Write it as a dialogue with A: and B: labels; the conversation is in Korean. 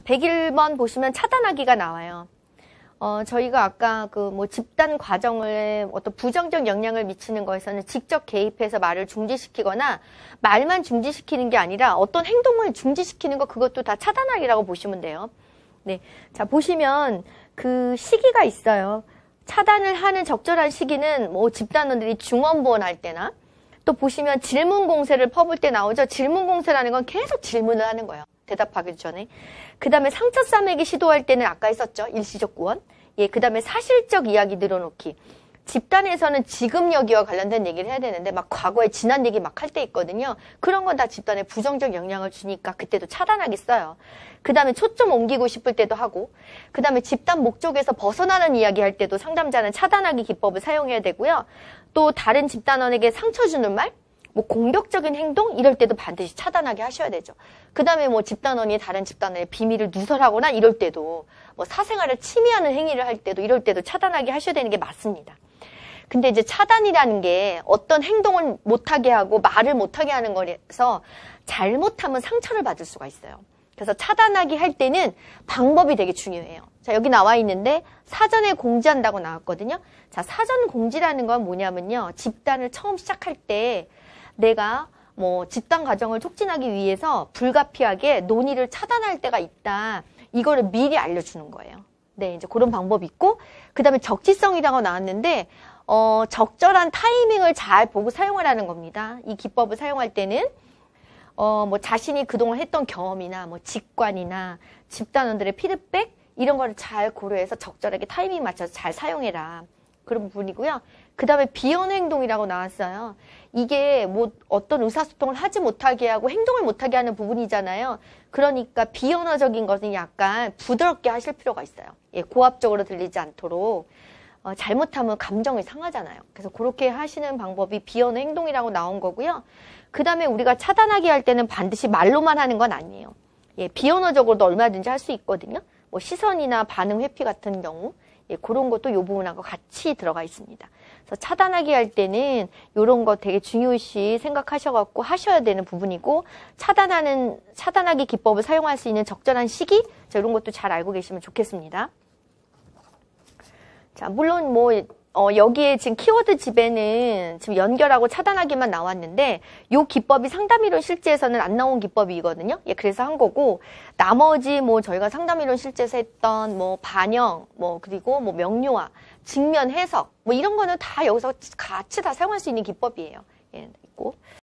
A: 101번 보시면 차단하기가 나와요. 저희가 아까 집단 과정을 어떤 부정적 영향을 미치는 거에서는 직접 개입해서 말을 중지시키거나 말만 중지시키는 게 아니라 어떤 행동을 중지시키는 거 그것도 다 차단하기라고 보시면 돼요. 네. 자, 보시면 그 시기가 있어요. 차단을 하는 적절한 시기는 집단원들이 중원부원 할 때나 또 보시면 질문 공세를 퍼볼 때 나오죠. 질문 공세라는 건 계속 질문을 하는 거예요. 대답하기 전에. 그 다음에 상처 싸매기 시도할 때는 아까 했었죠. 일시적 구원. 예, 그 다음에 사실적 이야기 늘어놓기. 집단에서는 지금 여기와 관련된 얘기를 해야 되는데 막 과거에 지난 얘기 막 할 때 있거든요. 그런 건 다 집단에 부정적 영향을 주니까 그때도 차단하기 써요. 그 다음에 초점 옮기고 싶을 때도 하고 그 다음에 집단 목적에서 벗어나는 이야기 할 때도 상담자는 차단하기 기법을 사용해야 되고요. 또 다른 집단원에게 상처 주는 말, 공격적인 행동 이럴 때도 반드시 차단하게 하셔야 되죠. 그 다음에 집단원이 다른 집단원의 비밀을 누설하거나 이럴 때도 사생활을 침해하는 행위를 할 때도 이럴 때도 차단하게 하셔야 되는 게 맞습니다. 근데 이제 차단이라는 게 어떤 행동을 못하게 하고 말을 못하게 하는 거라서 잘못하면 상처를 받을 수가 있어요. 그래서 차단하기 할 때는 방법이 되게 중요해요. 자, 여기 나와 있는데 사전에 공지한다고 나왔거든요. 자, 사전 공지라는 건 뭐냐면요. 집단을 처음 시작할 때 내가 집단 과정을 촉진하기 위해서 불가피하게 논의를 차단할 때가 있다. 이거를 미리 알려주는 거예요. 네, 이제 그런 방법이 있고, 그 다음에 적지성이라고 나왔는데, 적절한 타이밍을 잘 보고 사용하라는 겁니다. 이 기법을 사용할 때는, 자신이 그동안 했던 경험이나, 직관이나, 집단원들의 피드백, 이런 거를 잘 고려해서 적절하게 타이밍 맞춰서 잘 사용해라. 그런 부분이고요. 그 다음에 비언행동이라고 나왔어요. 이게 어떤 의사소통을 하지 못하게 하고 행동을 못하게 하는 부분이잖아요. 그러니까 비언어적인 것은 약간 부드럽게 하실 필요가 있어요. 예, 고압적으로 들리지 않도록. 잘못하면 감정이 상하잖아요. 그래서 그렇게 하시는 방법이 비언어 행동이라고 나온 거고요. 그 다음에 우리가 차단하기 할 때는 반드시 말로만 하는 건 아니에요. 예, 비언어적으로도 얼마든지 할 수 있거든요. 시선이나 반응 회피 같은 경우. 예, 그런 것도 이 부분하고 같이 들어가 있습니다. 그래서 차단하기 할 때는 이런 거 되게 중요시 생각하셔갖고 하셔야 되는 부분이고, 차단하기 기법을 사용할 수 있는 적절한 시기, 이런 것도 잘 알고 계시면 좋겠습니다. 자, 물론 여기에 지금 키워드 집에는 지금 연결하고 차단하기만 나왔는데 이 기법이 상담이론 실제에서는 안 나온 기법이거든요. 예, 그래서 한 거고 나머지 저희가 상담이론 실제에서 했던 반영, 그리고 명료화, 직면 해석 이런 거는 다 여기서 같이 다 사용할 수 있는 기법이에요. 예, 있고.